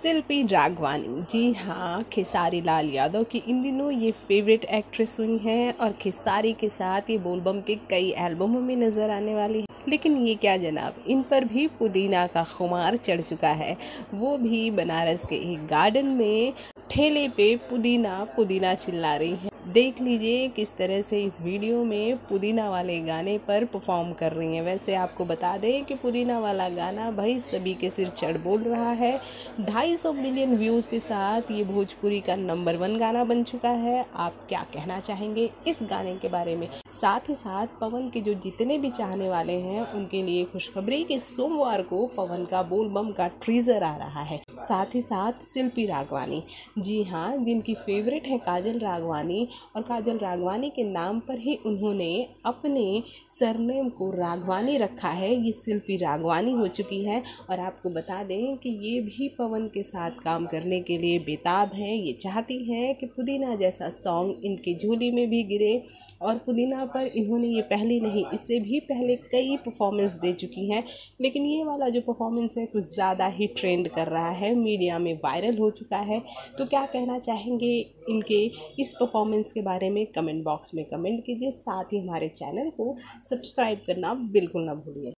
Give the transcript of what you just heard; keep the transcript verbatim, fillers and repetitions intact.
शिल्पी राघवानी, जी हाँ, खेसारी लाल यादव की इन दिनों ये फेवरेट एक्ट्रेस हुई हैं और खेसारी के साथ ये बोलबम के कई एल्बमों में नज़र आने वाली हैं। लेकिन ये क्या जनाब, इन पर भी पुदीना का खुमार चढ़ चुका है, वो भी बनारस के एक गार्डन में ठेले पे पुदीना पुदीना चिल्ला रही हैं। देख लीजिए किस तरह से इस वीडियो में पुदीना वाले गाने पर परफॉर्म कर रही हैं। वैसे आपको बता दें कि पुदीना वाला गाना भाई सभी के सिर चढ़ बोल रहा है। ढाई सौ मिलियन व्यूज़ के साथ ये भोजपुरी का नंबर वन गाना बन चुका है। आप क्या कहना चाहेंगे इस गाने के बारे में? साथ ही साथ पवन के जो जितने भी चाहने वाले हैं उनके लिए खुशखबरी कि सोमवार को पवन का बोलबम का ट्रीजर आ रहा है। साथ ही साथ शिल्पी राघवानी, जी हाँ, जिनकी फेवरेट है काजल राघवानी, और काजल राघवानी के नाम पर ही उन्होंने अपने सरनेम को राघवानी रखा है। ये शिल्पी राघवानी हो चुकी है। और आपको बता दें कि ये भी पवन के साथ काम करने के लिए बेताब हैं। ये चाहती हैं कि पुदीना जैसा सॉन्ग इनकी झोली में भी गिरे। और पुदीना पर इन्होंने ये पहले नहीं, इससे भी पहले कई परफॉर्मेंस दे चुकी हैं, लेकिन ये वाला जो परफॉर्मेंस है कुछ ज़्यादा ही ट्रेंड कर रहा है, मीडिया में वायरल हो चुका है। तो क्या कहना चाहेंगे इनके इस परफॉर्मेंस के बारे में? कमेंट बॉक्स में कमेंट कीजिए। साथ ही हमारे चैनल को सब्सक्राइब करना बिल्कुल ना भूलिए।